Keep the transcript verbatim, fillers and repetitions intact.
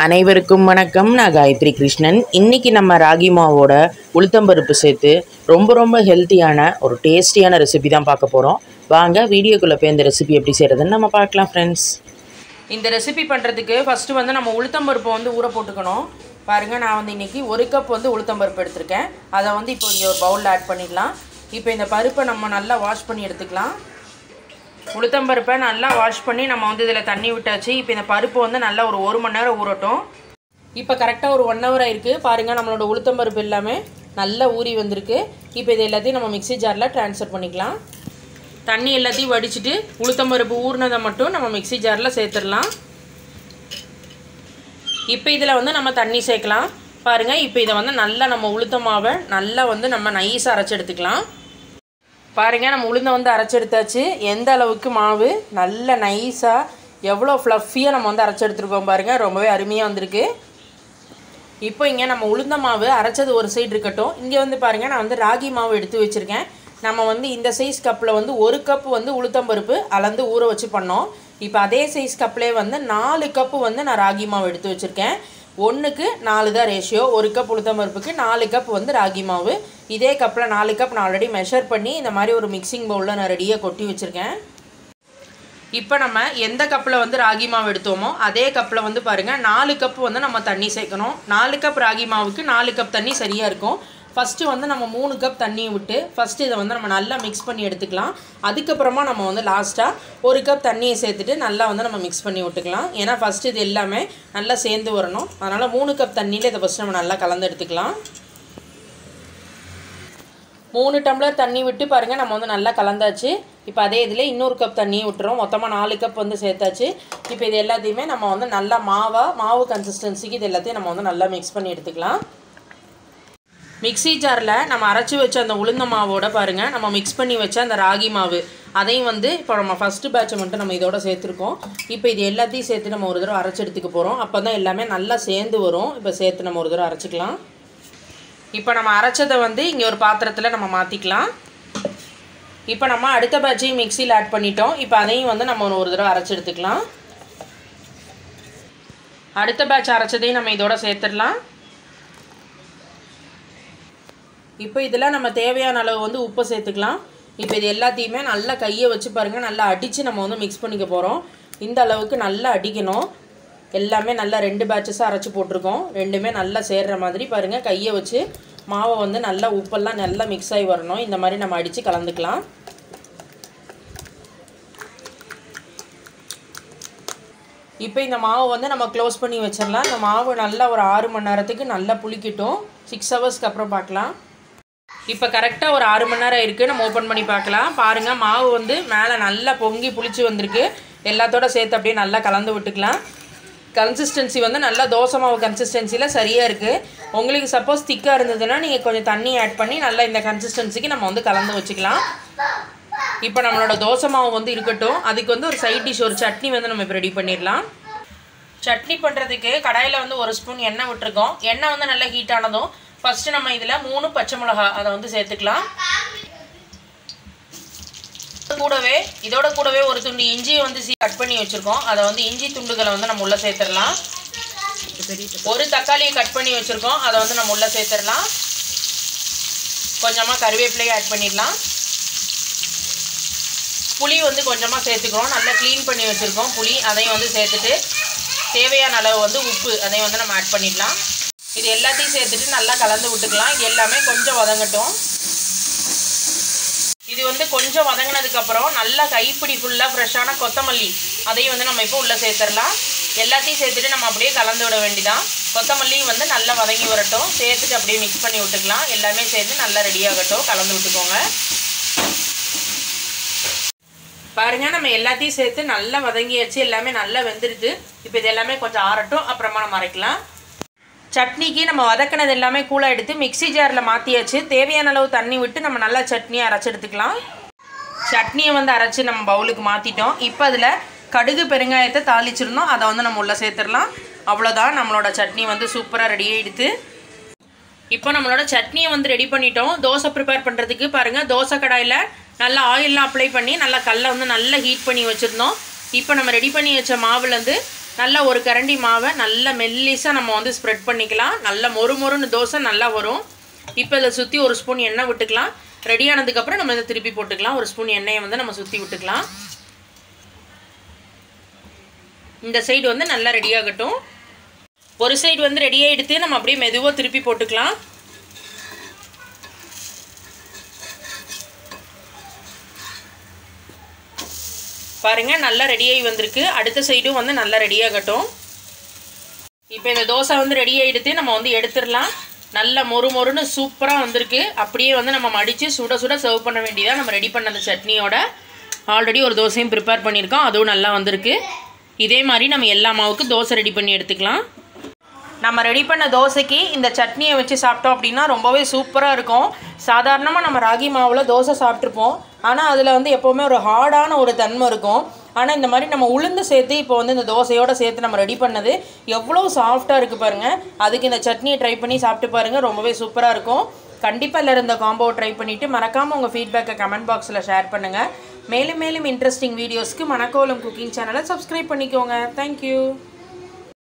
அனைவருக்கும் வணக்கம். நான் காயத்ரி கிருஷ்ணன். இன்றைக்கி நம்ம ராகி மாவோட உளுத்தம்பருப்பு சேர்த்து ரொம்ப ரொம்ப ஹெல்த்தியான ஒரு டேஸ்டியான ரெசிபி தான் பார்க்க போகிறோம். வாங்க வீடியோக்குள்ளே போய் இந்த ரெசிபி எப்படி செய்கிறதுன்னு நம்ம பார்க்கலாம் ஃப்ரெண்ட்ஸ். இந்த ரெசிபி பண்ணுறதுக்கு ஃபஸ்ட்டு வந்து நம்ம உளுத்தம்பருப்பை வந்து ஊற போட்டுக்கணும். பாருங்கள், நான் வந்து இன்றைக்கி ஒரு கப் வந்து உளுத்தம்பருப்பு எடுத்திருக்கேன். அதை வந்து இப்போ இங்கே ஒரு பவுலில் ஆட் பண்ணிடலாம். இப்போ இந்த பருப்பை நம்ம நல்லா வாஷ் பண்ணி எடுத்துக்கலாம். உளுத்தம்பருப்பை நல்லா வாஷ் பண்ணி நம்ம வந்து இதில் தண்ணி விட்டாச்சு. இப்போ இந்த பருப்பு வந்து நல்லா ஒரு ஒரு மணி நேரம் ஊறட்டும். இப்போ கரெக்டாக ஒரு ஒன் ஹவர் ஆயிருக்கு. பாருங்கள், நம்மளோட உளுத்தம்பருப்பு எல்லாமே நல்லா ஊறி வந்திருக்கு. இப்போ இது எல்லாத்தையும் நம்ம மிக்ஸி ஜாரில் ட்ரான்ஸ்ஃபர் பண்ணிக்கலாம். தண்ணி எல்லாத்தையும் வடிச்சிட்டு உளுத்தம்பருப்பு ஊறினதை மட்டும் நம்ம மிக்ஸி ஜாரில் சேர்த்துடலாம். இப்போ இதில் வந்து நம்ம தண்ணி சேர்க்கலாம். பாருங்கள், இப்போ இதை வந்து நல்லா நம்ம உளுத்த மாவை நல்லா வந்து நம்ம நைஸாக அரைச்சி எடுத்துக்கலாம். பாருங்கள், நம்ம உளுந்தை வந்து அரைச்சி எடுத்தாச்சு. எந்த அளவுக்கு மாவு நல்ல நைஸாக எவ்வளோ ஃப்ளஃபியாக நம்ம வந்து அரைச்சி எடுத்துருக்கோம் பாருங்கள், ரொம்பவே அருமையாக வந்திருக்கு. இப்போ இங்கே நம்ம உளுந்த மாவு அரைச்சது ஒரு சைடு இருக்கட்டும். இங்கே வந்து பாருங்கள், நான் வந்து ராகி மாவு எடுத்து வச்சுருக்கேன். நம்ம வந்து இந்த சைஸ் கப்பில் வந்து ஒரு கப்பு வந்து உளுத்தம்பருப்பு அளந்து ஊற வச்சு பண்ணோம். இப்போ அதே சைஸ் கப்லேயே வந்து நாலு கப்பு வந்து நான் ராகி மாவு எடுத்து வச்சுருக்கேன். ஒன்றுக்கு நாலு தான் ரேஷியோ. ஒரு கப் உளுத்தம்பருப்புக்கு நாலு கப் வந்து ராகி மாவு. இதே கப்பில் நாலு கப் நான் ஆல்ரெடி மெஷர் பண்ணி இந்த மாதிரி ஒரு மிக்சிங் பவுலில் நான் ரெடியாக கொட்டி வச்சுருக்கேன். இப்போ நம்ம எந்த கப்பில் வந்து ராகி மாவு எடுத்தோமோ அதே கப்பில் வந்து பாருங்கள் நாலு கப் வந்து நம்ம தண்ணி சேர்க்கணும். நாலு கப் ராகி மாவுக்கு நாலு கப் தண்ணி சரியாக இருக்கும். ஃபஸ்ட்டு வந்து நம்ம மூணு கப் தண்ணியை விட்டு ஃபஸ்ட்டு இதை வந்து நம்ம நல்லா மிக்ஸ் பண்ணி எடுத்துக்கலாம். அதுக்கப்புறமா நம்ம வந்து லாஸ்ட்டாக ஒரு கப் தண்ணியை சேர்த்துட்டு நல்லா வந்து நம்ம மிக்ஸ் பண்ணி விட்டுக்கலாம். ஏன்னா ஃபஸ்ட்டு இது எல்லாமே நல்லா சேர்ந்து வரணும். அதனால் மூணு கப் தண்ணியில் இதை ஃபஸ்ட்டு நம்ம நல்லா கலந்து எடுத்துக்கலாம். மூணு டம்ளர் தண்ணி விட்டு பாருங்கள் நம்ம வந்து நல்லா கலந்தாச்சு. இப்போ அதே இதில் இன்னொரு கப் தண்ணியை விட்டுறோம். மொத்தமாக நாலு கப் வந்து சேர்த்தாச்சு. இப்போ இது எல்லாத்தையுமே நம்ம வந்து நல்லா மாவாக மாவு கன்சிஸ்டன்சிக்கு இது எல்லாத்தையும் நம்ம வந்து நல்லா மிக்ஸ் பண்ணி எடுத்துக்கலாம். மிக்ஸி ஜாரில் நம்ம அரைச்சி வச்ச அந்த உளுந்த மாவோட பாருங்கள் நம்ம மிக்ஸ் பண்ணி வச்ச அந்த ராகி மாவு அதையும் வந்து இப்போ நம்ம ஃபஸ்ட்டு பேட்சை மட்டும் நம்ம இதோட சேர்த்துருக்கோம். இப்போ இது எல்லாத்தையும் சேர்த்து நம்ம ஒரு தடவை அரைச்சி எடுத்துக்க போகிறோம். அப்போ தான் எல்லாமே நல்லா சேர்ந்து வரும். இப்போ சேர்த்து நம்ம ஒரு தடவை அரைச்சிக்கலாம். இப்போ நம்ம அரைச்சதை வந்து இங்கே ஒரு பாத்திரத்தில் நம்ம மாற்றிக்கலாம். இப்போ நம்ம அடுத்த பேட்சையும் மிக்சியில் ஆட் பண்ணிட்டோம். இப்போ அதையும் வந்து நம்ம ஒரு தடவை அரைச்சி எடுத்துக்கலாம். அடுத்த பேட்ச் அரைச்சதையும் நம்ம இதோட சேர்த்துடலாம். இப்போ இதில் நம்ம தேவையான அளவு வந்து உப்பு சேர்த்துக்கலாம். இப்போ இது எல்லாத்தையுமே நல்லா கையை வச்சு பாருங்கள் நல்லா அடித்து நம்ம வந்து மிக்ஸ் பண்ணிக்க போகிறோம். இந்த அளவுக்கு நல்லா அடிக்கணும். எல்லாமே நல்லா ரெண்டு பேட்சஸாக அரைச்சி போட்டிருக்கோம். ரெண்டுமே நல்லா சேர்கிற மாதிரி பாருங்கள் கையை வச்சு மாவை வந்து நல்லா உப்பெல்லாம் நல்லா மிக்ஸ் ஆகி வரணும். இந்த மாதிரி நம்ம அடித்து கலந்துக்கலாம். இப்போ இந்த மாவை வந்து நம்ம க்ளோஸ் பண்ணி வச்சிடலாம். இந்த மாவு நல்லா ஒரு ஆறு மணி நேரத்துக்கு நல்லா புளிக்கட்டும். சிக்ஸ் ஹவர்ஸ்க்கு அப்புறம் பார்க்கலாம். இப்போ கரெக்டாக ஒரு ஆறு மணி நேரம் இருக்குது. நம்ம ஓப்பன் பண்ணி பார்க்கலாம். பாருங்கள், மாவு வந்து மேலே நல்லா பொங்கி புளிச்சு வந்திருக்கு. எல்லாத்தோட சேர்த்து அப்படியே நல்லா கலந்து விட்டுக்கலாம். கன்சிஸ்டன்சி வந்து நல்லா தோசை மாவு கன்சிஸ்டன்சியில் சரியாக இருக்குது. உங்களுக்கு சப்போஸ் திக்காக இருந்ததுன்னா நீங்கள் கொஞ்சம் தண்ணி ஆட் பண்ணி நல்லா இந்த கன்சிஸ்டன்சிக்கு நம்ம வந்து கலந்து வச்சுக்கலாம். இப்போ நம்மளோட தோசை மாவு வந்து இருக்கட்டும். அதுக்கு வந்து ஒரு சைட் டிஷ் ஒரு சட்னி வந்து நம்ம இப்போ ரெடி பண்ணிடலாம். சட்னி பண்ணுறதுக்கு கடாயில் வந்து ஒரு ஸ்பூன் எண்ணெய் விட்டுருக்கோம். எண்ணெய் வந்து நல்லா ஹீட் ஆனதும் ஃபஸ்ட்டு நம்ம இதில் மூணு பச்சை மிளகா அதை வந்து சேர்த்துக்கலாம். கூடவே இதோட கூடவே ஒரு துண்டு இஞ்சியை வந்து கட் பண்ணி வச்சுருக்கோம். அதை வந்து இஞ்சி துண்டுகளை வந்து நம்ம உள்ளே சேர்த்துடலாம். ஒரு தக்காளியை கட் பண்ணி வச்சுருக்கோம். அதை வந்து நம்ம உள்ளே சேர்த்துடலாம். கொஞ்சமாக கருவேப்பிலையை ஆட் பண்ணிடலாம். புளி வந்து கொஞ்சமாக சேர்த்துக்கிறோம். நல்லா க்ளீன் பண்ணி வச்சுருக்கோம் புளி. அதையும் வந்து சேர்த்துட்டு தேவையான அளவு வந்து உப்பு அதையும் வந்து நம்ம ஆட் பண்ணிடலாம். இது எல்லாத்தையும் சேர்த்துட்டு நல்லா கலந்து விட்டுக்கலாம். இது எல்லாமே கொஞ்சம் வதங்கட்டும். இது வந்து கொஞ்சம் வதங்கினதுக்கப்புறம் நல்லா கைப்பிடி ஃபுல்லாக ஃப்ரெஷ்ஷான கொத்தமல்லி அதையும் வந்து நம்ம இப்போ உள்ளே சேர்த்துடலாம். எல்லாத்தையும் சேர்த்துட்டு நம்ம அப்படியே கலந்து விட வேண்டிதான். கொத்தமல்லியும் வந்து நல்லா வதங்கி வரட்டும். சேர்த்துட்டு அப்படியே மிக்ஸ் பண்ணி விட்டுக்கலாம். எல்லாமே சேர்த்து நல்லா ரெடியாகட்டும். கலந்து விட்டுக்கோங்க. பாருங்கள், நம்ம எல்லாத்தையும் சேர்த்து நல்லா வதங்கியாச்சு. எல்லாமே நல்லா வெந்துடுது. இப்போ இது எல்லாமே கொஞ்சம் ஆறட்டும். அப்புறமா நம்ம அரைக்கலாம். சட்னிக்கு நம்ம வதக்கினது எல்லாமே கூலாக எடுத்து மிக்ஸி ஜாரில் மாற்றியாச்சு. தேவையான அளவு தண்ணி விட்டு நம்ம நல்லா சட்னியை அரைச்சி எடுத்துக்கலாம். சட்னியை வந்து அரைச்சி நம்ம பவுலுக்கு மாற்றிட்டோம். இப்போ அதில் கடுகு பெருங்காயத்தை தாளிச்சிருந்தோம். அதை வந்து நம்ம உள்ளே சேர்த்துடலாம். அவ்வளோதான், நம்மளோட சட்னி வந்து சூப்பராக ரெடி ஆகிடுது. இப்போ நம்மளோட சட்னியை வந்து ரெடி பண்ணிட்டோம். தோசை ப்ரிப்பேர் பண்ணுறதுக்கு பாருங்கள், தோசை கடாயில் நல்லா ஆயிலெலாம் அப்ளை பண்ணி நல்லா கல்லை வந்து நல்லா ஹீட் பண்ணி வச்சுருந்தோம். இப்போ நம்ம ரெடி பண்ணி வச்ச மாவுலேருந்து நல்லா ஒரு கரண்டி மாவை நல்லா மெல்லிஸாக நம்ம வந்து ஸ்ப்ரெட் பண்ணிக்கலாம். நல்லா மொறு மொறுன்னு தோசை நல்லா வரும். இப்போ இதை சுற்றி ஒரு ஸ்பூன் எண்ணெய் விட்டுக்கலாம். ரெடி ஆனதுக்கப்புறம் நம்ம இதை திருப்பி போட்டுக்கலாம். ஒரு ஸ்பூன் எண்ணெயை வந்து நம்ம சுற்றி விட்டுக்கலாம். இந்த சைடு வந்து நல்லா ரெடியாகட்டும். ஒரு சைடு வந்து ரெடியாக எடுத்து நம்ம அப்படியே மெதுவாக திருப்பி போட்டுக்கலாம். பாருங்கள் நல்லா ரெடியாகி வந்திருக்கு. அடுத்த சைடும் வந்து நல்லா ரெடியாகட்டும். இப்போ இந்த தோசை வந்து ரெடியாக எடுத்து நம்ம வந்து எடுத்துடலாம். நல்ல மொறு மொறுன்னு சூப்பராக வந்திருக்கு. அப்படியே வந்து நம்ம மடித்து சுட சுட சர்வ் பண்ண வேண்டியதாக. நம்ம ரெடி பண்ண அந்த சட்னியோட ஆல்ரெடி ஒரு தோசையும் ப்ரிப்பேர் பண்ணியிருக்கோம். அதுவும் நல்லா வந்திருக்கு. இதே மாதிரி நம்ம எல்லா மாவுக்கு தோசை ரெடி பண்ணி எடுத்துக்கலாம். நம்ம ரெடி பண்ண தோசைக்கு இந்த சட்னியை வச்சு சாப்பிட்டோம் அப்படின்னா ரொம்பவே சூப்பராக இருக்கும். சாதாரணமாக நம்ம ராகி மாவில் தோசை சாப்பிட்ருப்போம். ஆனால் அதில் வந்து எப்போவுமே ஒரு ஹார்டான ஒரு தன்மை இருக்கும். ஆனால் இந்த மாதிரி நம்ம உளுந்து சேர்த்து இப்போ வந்து இந்த தோசையோடு சேர்த்து நம்ம ரெடி பண்ணது எவ்வளோ சாஃப்டாக இருக்குது பாருங்கள். அதுக்கு இந்த சட்னியை ட்ரை பண்ணி சாப்பிட்டு பாருங்கள். ரொம்பவே சூப்பராக இருக்கும். கண்டிப்பாக எல்லோரும் இந்த காம்போவை ட்ரை பண்ணிவிட்டு மறக்காமல் உங்கள் ஃபீட்பேக்கை கமெண்ட் பாக்ஸில் ஷேர் பண்ணுங்கள். மேலும் மேலும் இன்ட்ரெஸ்டிங் வீடியோஸ்க்கு மணக்கோலம் குக்கிங் சேனலை சப்ஸ்கிரைப் பண்ணிக்கோங்க. தேங்க்யூ.